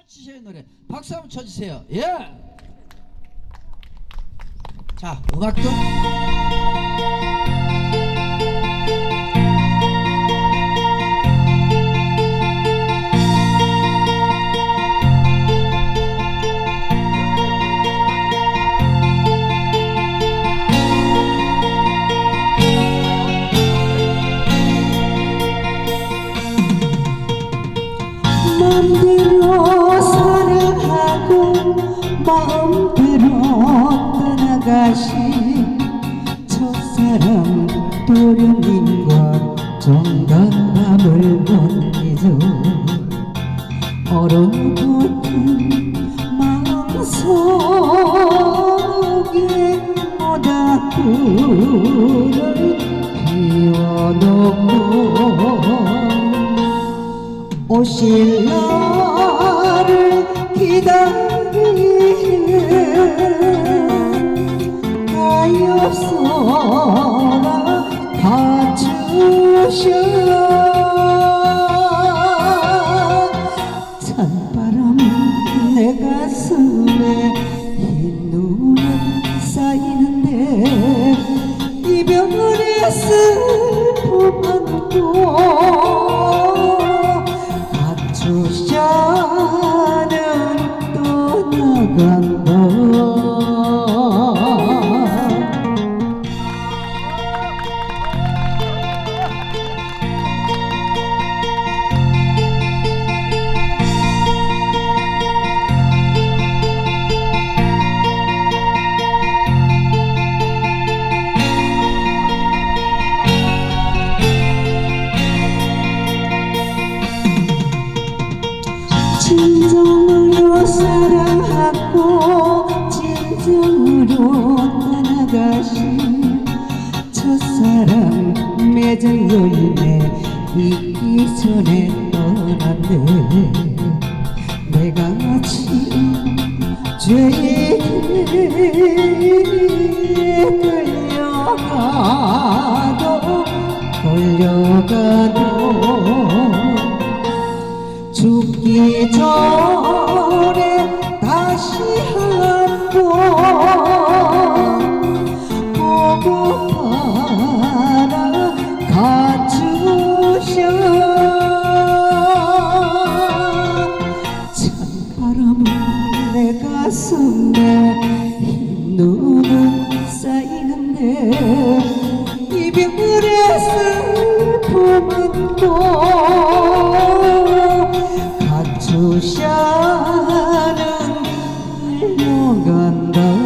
치셔의 노래 박수 한번 쳐주세요. 예. 자, 음악도 마음대로 사랑하고 마음대로 떠나가신 첫사랑 도련님과 정감함을 못 잊어 얼어붙은 마음속에 모닥불을 피워놓고 오실 날을 기다리는 가엾어라 봐주셔. 찬바람 내 가슴에 흰 눈은 쌓이는데 이별의 슬픔 안고 주샤는 떠나간다. 진정으로 사랑하고 진정으로 떠나가신 첫사랑 매정 여인에 잊기 전에 떠났네. 내가 지은 죄에 걸려가도 죽기 전에 다시 한번 보고파라 가주셔. 찬바람은 내 가슴에 흰 눈은 쌓이는데 이별의 슬픔 안고 주샤는 흘러간다.